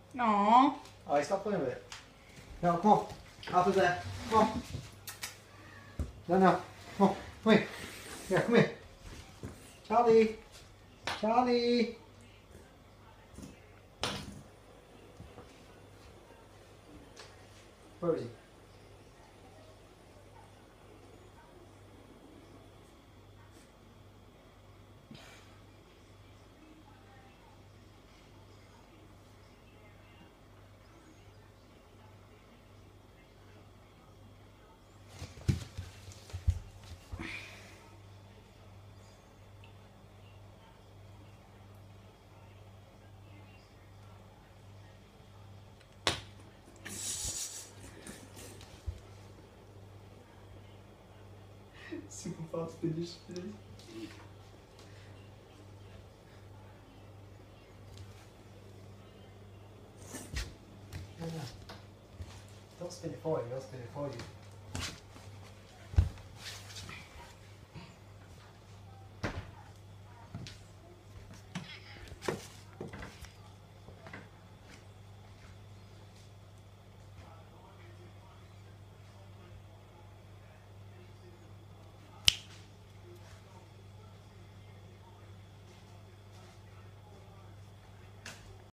No. Oh, stop playing with it. No, come on. Out of there. Come on. No. Come on. Come here. Yeah, come here. Charlie. Charlie. Where is he? Super fast finish. No. Don't spin it for you, I'll spin it for you.